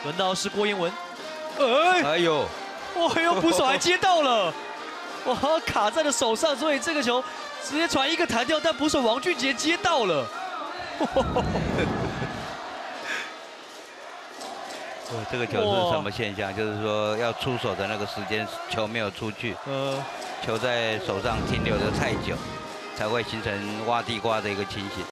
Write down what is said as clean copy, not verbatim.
轮到是郭彦文， 哎呦， 哎呦，捕手还接到了，哇，卡在了手上，所以这个球直接传一个弹跳，但捕手王俊杰接到了。 这个球是什么现象？就是说要出手的那个时间，球没有出去，球在手上停留的太久，才会形成挖地瓜的一个情形。